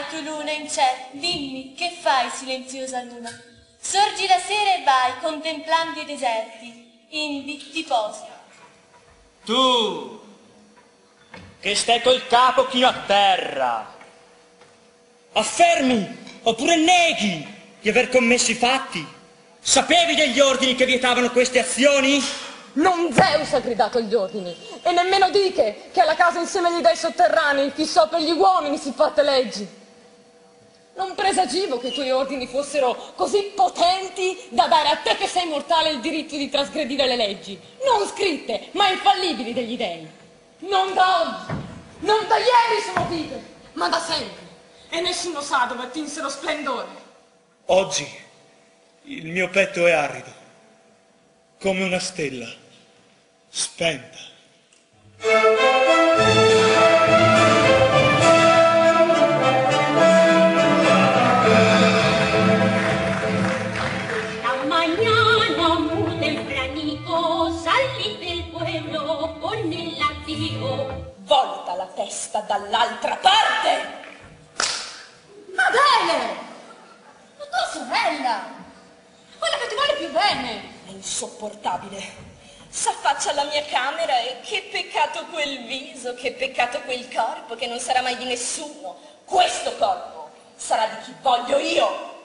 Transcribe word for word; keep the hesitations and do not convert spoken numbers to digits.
tu luna in cielo, dimmi, che fai silenziosa luna? Sorgi la sera e vai contemplando i deserti, indi ti posi. Tu, che stai col capo chino a terra, affermi oppure neghi di aver commesso i fatti? Sapevi degli ordini che vietavano queste azioni? Non Zeus ha gridato gli ordini, e nemmeno Diche, che alla casa insieme agli dei sotterranei fissò per gli uomini siffatte leggi. Non presagivo che i tuoi ordini fossero così potenti da dare a te che sei mortale il diritto di trasgredire le leggi, non scritte, ma infallibili degli dei. Non da oggi, non da ieri sono vive, ma da sempre, e nessuno sa dove attinsero splendore. Oggi il mio petto è arido, come una stella, spenta. La mañana muy tempranito salí del pueblo con el látigo. Volta la testa dall'altra parte! Adele! La tua sorella! Quella che ti vuole più bene! È insopportabile. S'affaccia alla mia camera e che peccato quel viso, che peccato quel corpo che non sarà mai di nessuno. Questo corpo sarà di chi voglio io.